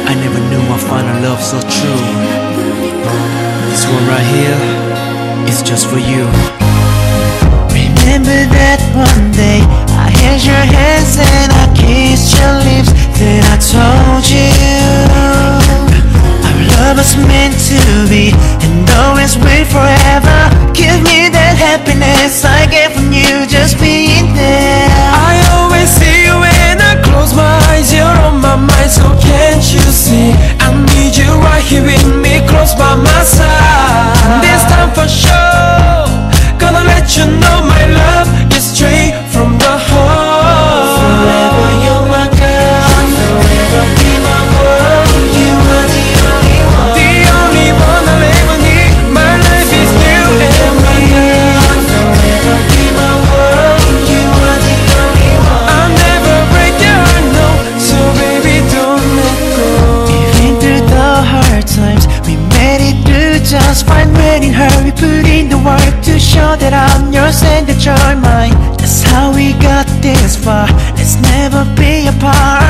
I never knew I'd find a love so true. This one right here is just for you. Remember that one day I held your hands and I kissed your lips. Then I told you our love was meant to be and always wait forever. Give me that happiness I get from you just being there. I always see you when I close my eyes. You're on my mind, so can't you see? I need you right here with me, close by my side. This time for sure, gonna let you know my love is straight from the heart. Forever you're my girl, forever be my world. You are the only one, the only one I'll ever need. My life is you and my girl. forever be my world. You are the only one. I'll never break your heart, no. So baby, don't let go. Even through the hard times, we made it through just fine. When it hurt, we put in the work to show that I'm yours and that you're mine. That's how we got this far. Let's never be apart.